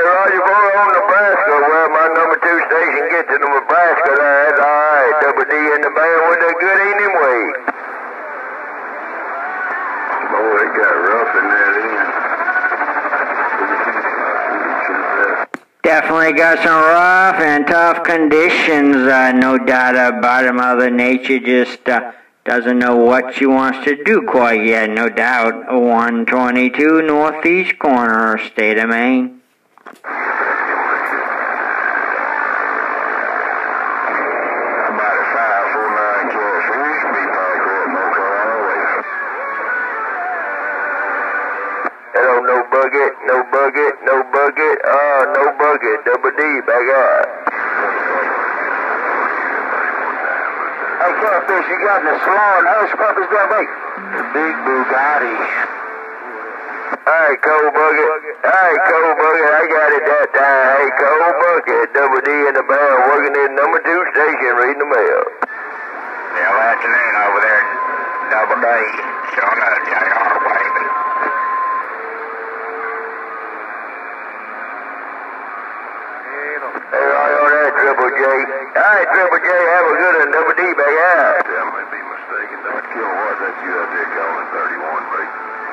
Roger 4 on Nebraska. Well, my number 2 station gets to Nebraska. That's all right. Double D in the band with a good evening wave. Boy, it got rough in that end. Definitely got some rough and tough conditions, no doubt about it. Mother Nature just doesn't know what she wants to do quite yet, no doubt. 122 northeast corner, state of Maine. Hello, no bucket, no bucket, no bucket, no bucket, double D, back out. Hey, Catfish, you got the salon hush puppies down there? The big Bugatti. Alright, Cold Bucket. Alright, Cold Bucket, I got it that time. Hey, Cold Bucket, double D in the band, working in number 2 station, reading the mail. Yeah, afternoon over there, double D, showing up, JR waving. Hey, right on that, Triple J. Alright, Triple J, have a good one, double D back out. Yeah, I might be mistaken. That kilowatt, that's you out there calling 31, mate.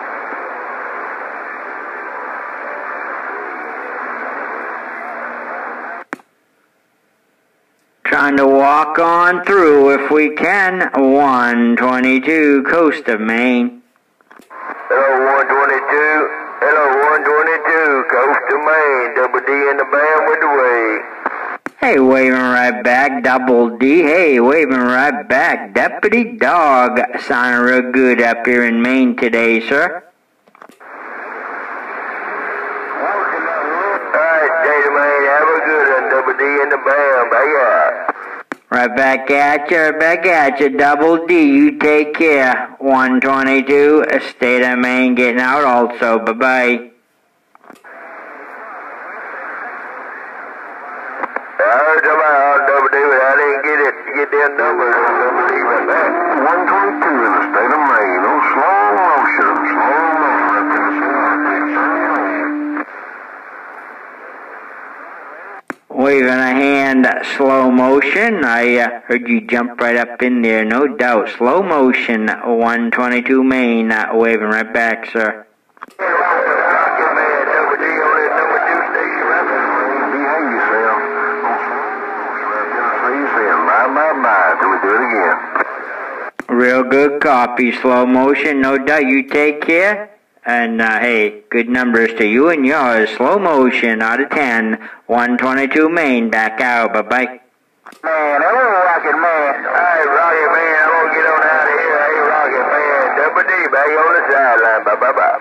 Trying to walk on through if we can. 122 coast of Maine. Hello, 122. Hello, 122, coast of Maine. Double D in the band with the wave. Hey, waving right back, double D. Hey, waving right back, Deputy Dog. Sounding real good up here in Maine today, sir. Alright, state of Maine, have a good one. Double D in the band, back out. Right back at you, double D. You take care. 122, state of Maine getting out also. Bye-bye. I heard somebody on double D, but I didn't get their numbers on double D right back. 122 in the state of Maine. Oh, slow motion up in the Waving a hand, slow motion. I heard you jump right up in there, no doubt. Slow motion, 122 Maine, waving right back, sir. Rocket Man, double D on that number 2 station right there. Behave yourself. On slow motion up Tennessee, saying bye till we do it again. Real good copy, slow motion, no doubt. You take care. And, hey, good numbers to you and yours. Slow motion out of 10. 122 Maine, back out. Bye-bye. Man, hello, Rocket Man. Alright, Rocket Man, I'm gonna get on out of here. Hey, Rocket Man, double D, back on the sideline. Bye-bye-bye.